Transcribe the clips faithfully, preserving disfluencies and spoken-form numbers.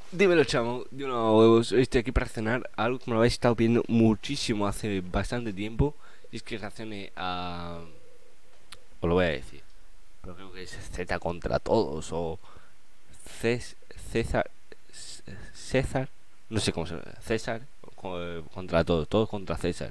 Dímelo, chamo, de unos huevos. Hoy estoy aquí para reaccionar a algo que me lo habéis estado pidiendo muchísimo hace bastante tiempo. Y es que reaccione a... Os lo voy a decir, pero creo que es Z contra todos o Cés- César César, no sé cómo se llama. César co- contra todos, todos contra César.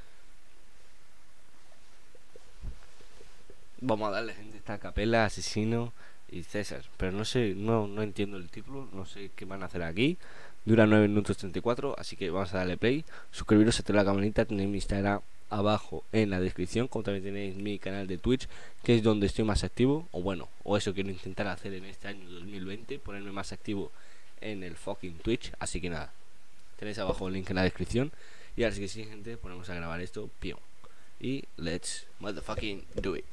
Vamos a darle, gente, esta capela, asesino y César. Pero no sé, no, no entiendo el título, no sé qué van a hacer aquí. Dura nueve minutos treinta y cuatro, así que vamos a darle play. Suscribiros, activar la campanita, tenéis mi Instagram abajo en la descripción, como también tenéis mi canal de Twitch, que es donde estoy más activo, o bueno, o eso quiero intentar hacer en este año dos mil veinte, ponerme más activo en el fucking Twitch. Así que nada, tenéis abajo el link en la descripción. Y ahora sí que sí, gente, ponemos a grabar esto, pío. Y let's motherfucking do it.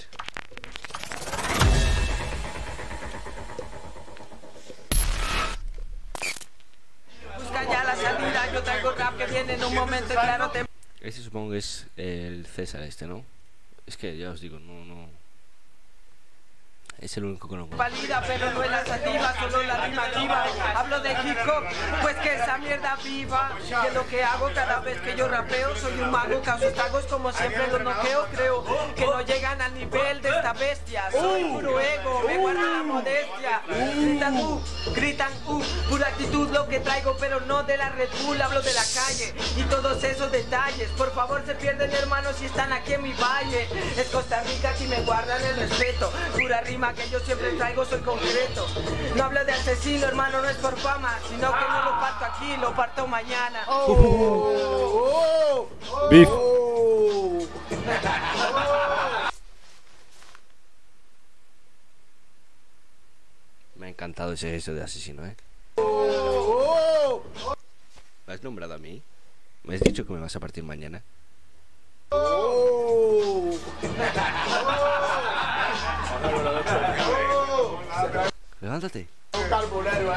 Busca ya la salida, yo traigo rap que viene en un momento y claro te... Este supongo que es el César este, ¿no? Es que ya os digo, no, no... Es el único que no conozco. Valida, pero no es la sativa, solo la rima activa. Hablo de hip hop, pues que esa mierda viva. Que lo que hago cada vez que yo rapeo, soy un mago, causo estragos como siempre los noqueo. Creo que no llegan al nivel de esta bestia. Soy puro ego, me guarda la modestia. Gritan uh, gritan uh, pura actitud lo que traigo, pero no de la Red Bull. Hablo de la calle y todos esos detalles. Por favor, se pierden, hermanos, si están aquí en mi valle. Es Costa Rica, si me guardan el respeto. Pura rima que yo siempre traigo, soy concreto. No hablo de asesino, hermano, no es por fama, sino que no lo parto aquí, lo parto mañana. Oh, oh, oh, Beef. Me ha encantado ese gesto de asesino, ¿eh? ¿Me has nombrado a mí? ¿Me has dicho que me vas a partir mañana? Levántate. Tú tranquilo,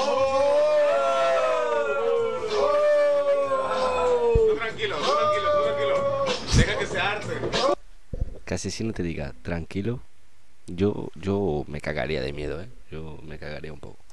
tú tranquilo, tú tranquilo. Deja que se arte. Que asesino te diga tranquilo. Yo, yo me cagaría de miedo, ¿eh? Yo me cagaría un poco.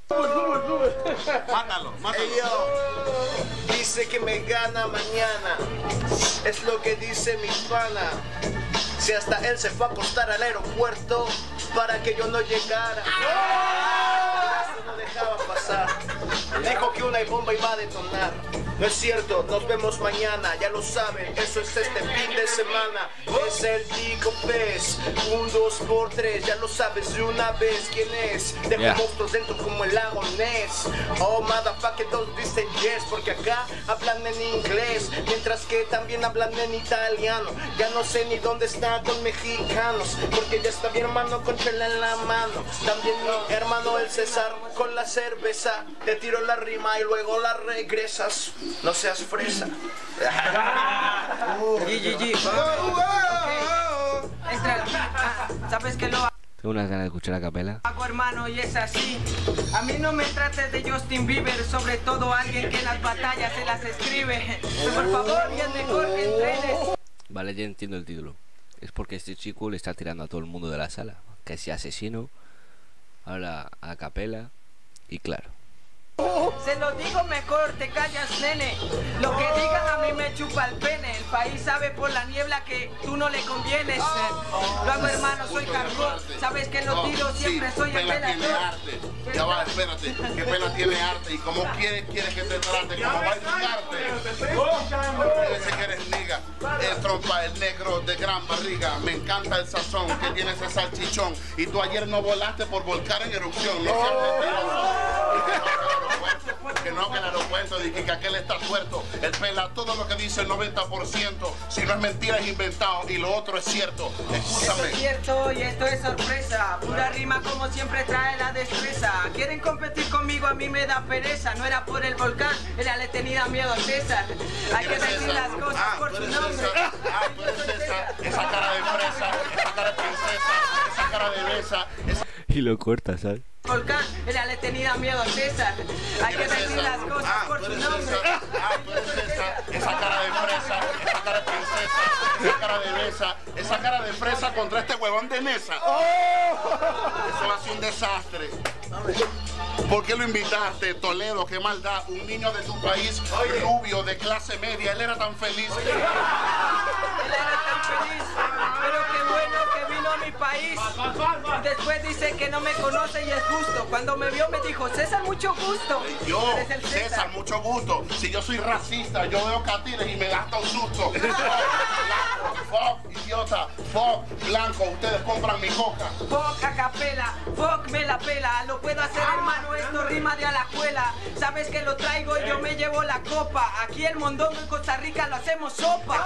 Mátalo, mátalo. Ey, yo, dice que me gana mañana. Es lo que dice mi pana. Si hasta él se fue a acostar al aeropuerto para que yo no llegara. Eso no dejaba pasar. Dijo que una bomba iba a detonar. No es cierto, nos vemos mañana. Ya lo saben, eso es este fin de semana. Es el Tico Pez. Un, dos por tres, ya lo sabes de una vez quién es. Dejo Yeah. monstruos dentro como el lago Ness. Oh, motherfucker, todos dicen yes, porque acá hablan en inglés, mientras que también hablan en italiano. Ya no sé ni dónde está con mexicanos, porque ya está mi hermano con chela en la mano. También mi hermano el César con la cerveza. Te tiro la rima y luego la regresas. No seas fresa. G G G. Entra aquí, ah, sabes que lo Tengo unas ganas de escuchar la capela. hago, hermano, y es así. A mí no me trates de Justin Bieber, sobre todo alguien que en las batallas se las escribe. Pero por favor, y es mejor que entrenes. Vale, ya entiendo el título. Es porque este chico le está tirando a todo el mundo de la sala. Que si asesino, habla a capela y claro. Se lo digo mejor, te callas, nene. Lo que digan a mí me chupa el pene. El país sabe por la niebla que tú no le convienes. Lo hago, hermano, soy carbón. Sabes que los tiros siempre soy el Pela tiene pelador. arte. Ya va, espérate. Que Pela tiene arte. ¿Y cómo quiere, quiere que te trate? ¿Cómo va a educarte? Dice que eres liga. El trompa, el negro de gran barriga. Me encanta el sazón que tiene ese salchichón. Y tú ayer no volaste por volcar en erupción. No seas mentiroso. Que no, que el aeropuerto, dije que aquel está tuerto. El Pela, todo lo que dice el noventa por ciento. Si no es mentira, es inventado. Y lo otro es cierto. Esto Escúchame. es cierto y esto es sorpresa. Pura rima como siempre trae la destreza. Quieren competir conmigo, a mí me da pereza. No era por el volcán, era le tenía miedo a César. Hay que decir las cosas Ah, por tú su eres nombre. César. Ah, tú eres César. Esa cara de fresa, esa cara de princesa, esa cara de besa, esa Y lo corta, ¿sabes? Volcán, era le tenía miedo a César. Hay que decir las cosas Ah, por tú su eres nombre. César. Ah, tú eres César. Esa cara de fresa, esa cara de princesa, esa cara de besa, esa cara de fresa contra este huevón de mesa. Eso va a ser un desastre. ¿Por qué lo invitaste, Toledo? Qué maldad. Un niño de tu país, rubio, de clase media, él era tan feliz. Él era tan feliz, pero qué bueno que vino a mi país. Y después dice que no me conoce y es justo. Cuando me vio me dijo, César, mucho gusto. Yo, Eres el César. César, mucho gusto. Si yo soy racista, yo veo catires y me da hasta un susto. Fuck, idiota, fuck, blanco, ustedes compran mi coca. Fuck a capela, fuck me la pela. Lo puedo hacer, hermano, esto rima de a la escuela. Sabes que lo traigo y yo me llevo la copa. Aquí el mondongo en Costa Rica lo hacemos sopa.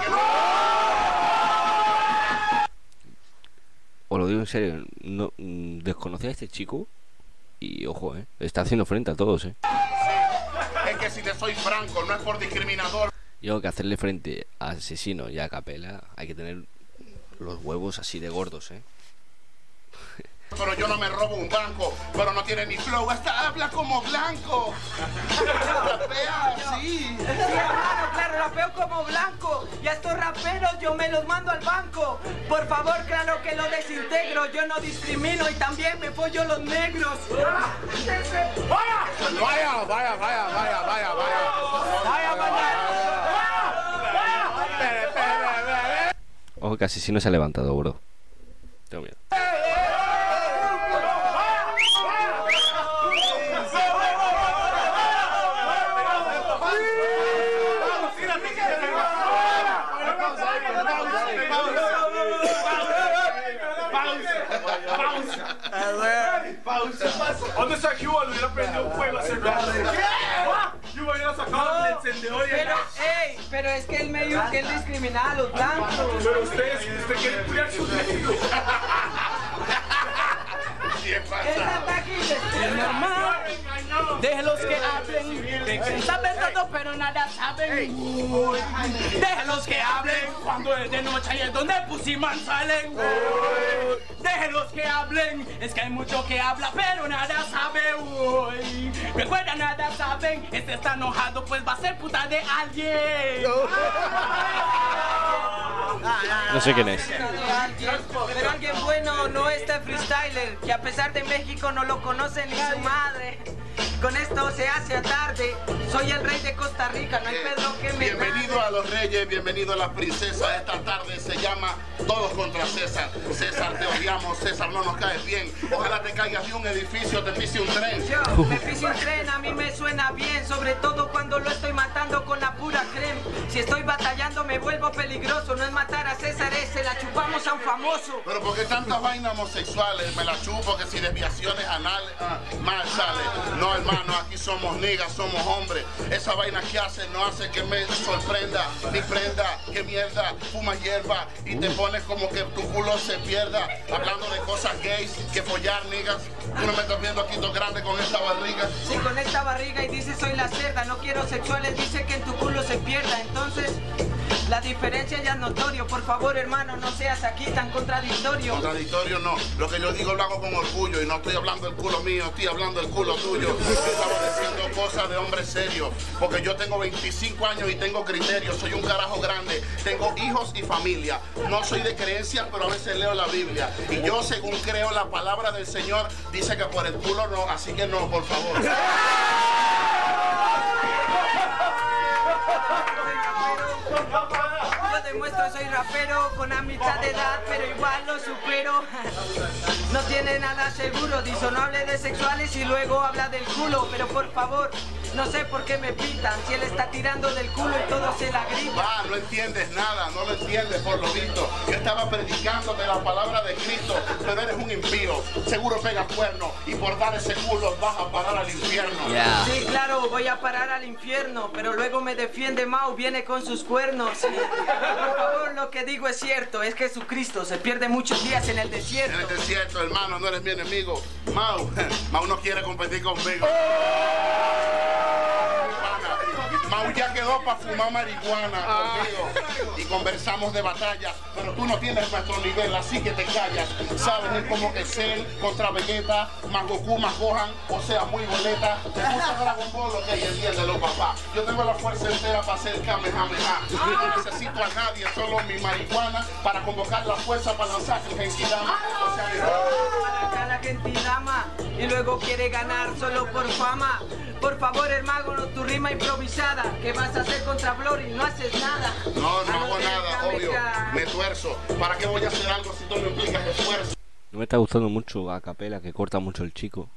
Os lo digo en serio, no, mm, desconocía a este chico y ojo, eh, está haciendo frente a todos, eh. Sí, es que si te soy franco, no es por discriminador. Yo que hacerle frente a Asesino y a Capela hay que tener los huevos así de gordos, eh. Pero yo no me robo un banco, pero no tiene ni flow, hasta habla como blanco. Rapea así. Sí, hermano, claro, rapeo como blanco. Y a estos raperos yo me los mando al banco. Por favor, claro que lo desintegro. Yo no discrimino y también me pollo los negros. ¡Vaya! Vaya, vaya, vaya, vaya, vaya, vaya. Vaya, vaya. Ojo que Asesino se ha levantado, bro. Tengo miedo. ¿Dónde está Cuba? Le hubiera prendido fuego a ese rato. Yo hubiera sacado el encendedor y Pero, ey, pero es que él me dijo que él discriminaba a los blancos. Pero usted, usted quiere cuidar sus negros. ¿Qué pasa? Es ataque y es normal. Déjenlos que hablen, de que saben todo pero nada saben. Uy. Déjenlos que hablen cuando es de noche y es donde Pusiman salen. Uy. Déjenlos que hablen, es que hay mucho que habla pero nada sabe. Uy. Recuerda, nada saben, este está enojado pues va a ser puta de alguien. No sé quién es. Pero alguien bueno, no este freestyler, que a pesar de México no lo conoce ni su madre. Con esto se hace tarde, soy el rey de Costa Rica, no hay Pedro que me Bienvenido a los reyes, bienvenido a las princesas. Esta tarde se llama Todos contra César. César, te odiamos, César, no nos caes bien. Ojalá te caigas de un edificio, te pise un tren. Yo, me pise un tren, a mí me suena bien, sobre todo cuando lo estoy matando con la pura crema. Si estoy batallando me vuelvo peligroso, no es matar a César, es se la chupamos a un famoso. Pero porque tantas vainas homosexuales, me la chupo, que si desviaciones anales, ah, mal sale. No, hermano, aquí somos niggas, somos hombres. Esa vaina que hacen no hace que me sorprenda, ni prenda, que mierda, fuma hierba y te pones como que tu culo se pierda. Hablando de cosas gays, que follar, niggas. Tú no me estás viendo aquí todo grande con esta barriga. Sí, con esta barriga y dice soy la cerda, no quiero sexuales, dice que en tu culo se pierda. Entonces, la diferencia ya es notorio. Por favor, hermano, no seas aquí tan contradictorio. Contradictorio no. Lo que yo digo lo hago con orgullo y no estoy hablando del culo mío, estoy hablando del culo tuyo. Estamos diciendo cosas de hombre serio, porque yo tengo veinticinco años y tengo criterio, soy un carajo grande, tengo hijos y familia. No soy de creencia, pero a veces leo la Biblia. Y yo, según creo, la palabra del Señor dice que por el culo no, así que no, por favor. Yo demuestro soy rapero con la mitad de edad, pero igual lo supero. No tiene nada seguro, dice no hable de sexuales y luego habla del culo. Pero por favor, no sé por qué me pitan, si él está tirando del culo y todo se la grita. Va, no entiendes nada, no lo entiendes por lo visto. Yo estaba predicándote la palabra de Cristo, pero eres un impío. Seguro pegas cuerno y por dar ese culo vas a parar al infierno. Yeah. Sí, claro, voy a parar al infierno, pero luego me defiende Mau, viene con sus cuernos. Por favor, lo que digo es cierto, es Jesucristo se pierde muchos días en el desierto. En el desierto, hermano, no eres mi enemigo. Mau, Mau no quiere competir conmigo. Mau ya quedó para fumar marihuana conmigo y conversamos de batalla, pero tú no tienes nuestro nivel, así que te callas. Sabes, es como que Cell contra Vegeta, más Goku, más Gohan, o sea, muy boleta. Te gusta Dragon Ball, ok, entiéndelo, papá. Yo tengo la fuerza entera para hacer Kamehameha. No necesito a nadie, solo mi marihuana para convocar la fuerza para lanzar el Genkidama. O sea, Para acá la Genkidama, y luego quiere ganar solo por fama. Por favor, hermano, tu rima improvisada. ¿Qué vas a hacer contra Blory? No haces nada. No, no Ah, hago nada, déjame obvio. ya. Me tuerzo. ¿Para qué voy a hacer algo si tú no implicas esfuerzo? No me está gustando mucho a capela, que corta mucho el chico.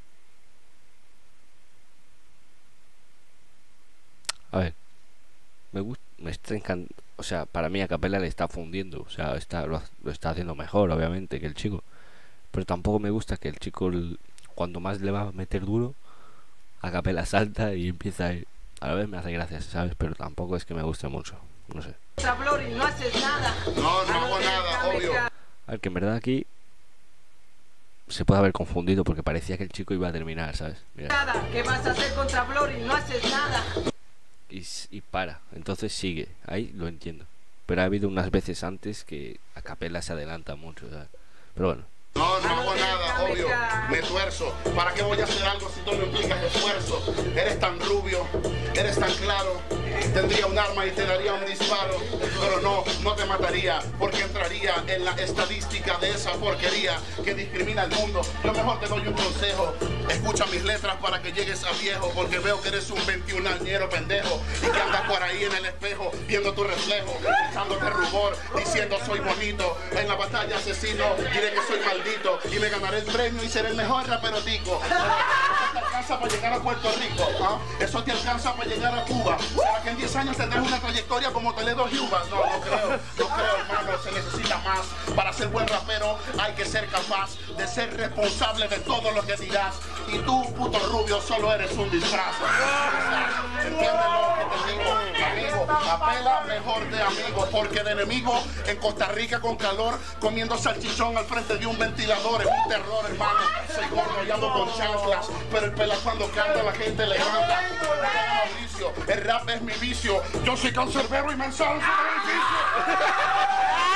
A ver, me gusta, me está encantando. O sea, para mí a capela le está fundiendo. O sea, está, lo, lo está haciendo mejor, obviamente, que el chico. Pero tampoco me gusta que el chico, el- cuando más le va a meter duro, a capela salta y empieza a ir. A la vez me hace gracia, ¿sabes? Pero tampoco es que me guste mucho. No sé. Contra Blory, no haces nada. No, no Ah, hago nada, déjame obvio. ya. A ver, que en verdad aquí se puede haber confundido porque parecía que el chico iba a terminar, ¿sabes? Mira. Nada. ¿Qué vas a hacer contra Blory? No haces nada. Y, s- y para, entonces sigue, ahí lo entiendo. Pero ha habido unas veces antes que a capela se adelanta mucho, ¿sabes? Pero bueno, No, no hago nada, déjame obvio. ya. Me tuerzo. ¿Para qué voy a hacer algo si tú no implicas esfuerzo? Eres tan rubio, eres tan claro. Tendría un arma y te daría un disparo. Pero no, no te mataría, porque entraría en la estadística de esa porquería que discrimina al mundo. Yo mejor te doy un consejo. Escucha mis letras para que llegues a viejo, porque veo que eres un veintiunañero pendejo y que andas por ahí en el espejo viendo tu reflejo, echándote rubor, diciendo soy bonito. En la batalla asesino diré que soy maldito y me ganaré el premio y seré el mejor rapero tico. Eso te alcanza para llegar a Puerto Rico, ¿ah? Eso te alcanza para llegar a Cuba. ¿Será que en diez años tendrás una trayectoria como Toledo Yubas? No, no creo, no creo, hermano, se necesita más. Para ser buen rapero hay que ser capaz de ser responsable de todo lo que dirás. Y tú, puto rubio, solo eres un disfraz. ¿Entiendes lo que te digo, amigo? Apela mejor de amigo, porque de enemigo en Costa Rica con calor, comiendo salchichón al frente de un ventilador. Es un terror, hermano. Soy gordo y ando con chanclas, pero el pela cuando canta la gente le canta. Mauricio, el rap es mi vicio. Yo soy cancerbero y me ensalzo del edificio.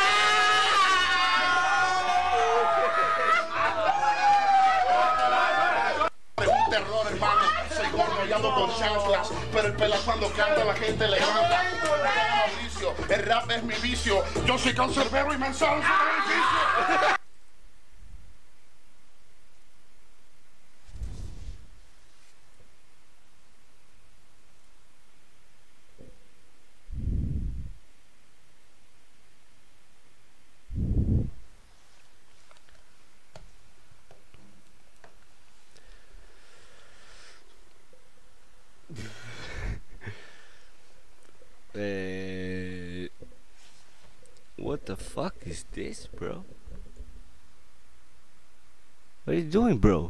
Es un terror, hermano. Soy gordo y ando con chanclas, pero el pela cuando canta la gente le canta. Mauricio, el rap es mi vicio. Yo soy cancerbero y me ensalzo del edificio. eh... what the fuck is this, bro? What are you doing, bro?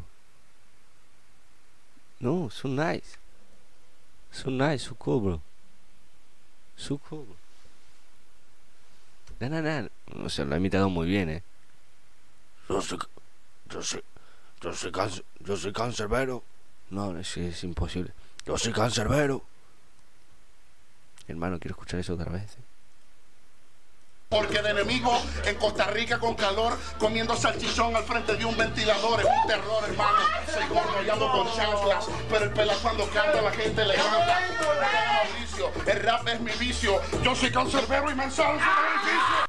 No, so nice. So nice, so cool, bro. So cool, bro. No, no, no. O sea, lo ha imitado muy bien, eh. Yo soy, yo soy, yo soy cáncer, yo soy cancerbero. No, es, es imposible. Yo soy cancerbero. Hermano, quiero escuchar eso otra vez. eh. Porque de enemigo en Costa Rica con calor, comiendo salchichón al frente de un ventilador. Es un terror, hermano. Soy gordo y ando con chanclas, pero el pela cuando canta la gente le canta. Mauricio, el rap es mi vicio. Yo soy cancerbero y me ensalzo del edificio.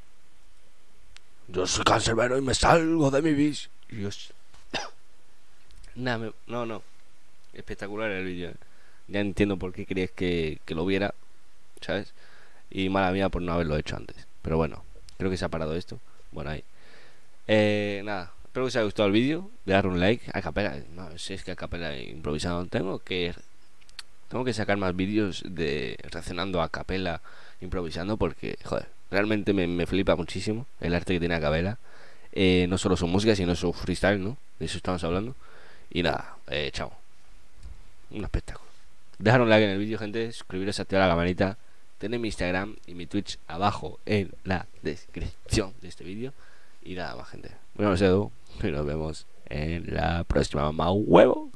Yo soy cancerbero y me salgo de mi vicio. Dios. Nah, me- no, no. Espectacular el vídeo. eh. Ya entiendo por qué querías que, que lo viera, ¿sabes? Y mala mía por no haberlo hecho antes. Pero bueno, creo que se ha parado esto. Bueno, ahí. Eh, nada, espero que os haya gustado el vídeo. De dar un like. A capela, no sé, es que a capela improvisado. Tengo que Tengo que sacar más vídeos de reaccionando a capela improvisando, porque, joder, realmente me, me flipa muchísimo el arte que tiene a capela. Eh, no solo su música, sino su freestyle, ¿no? De eso estamos hablando. Y nada, eh, chao. Un espectáculo. Dejar un like en el vídeo, gente. Suscribiros, activar la campanita. Tenéis mi Instagram y mi Twitch abajo en la descripción de este vídeo. Y nada más, gente. Bueno, os dejo y nos vemos en la próxima. ¡Mamá huevo!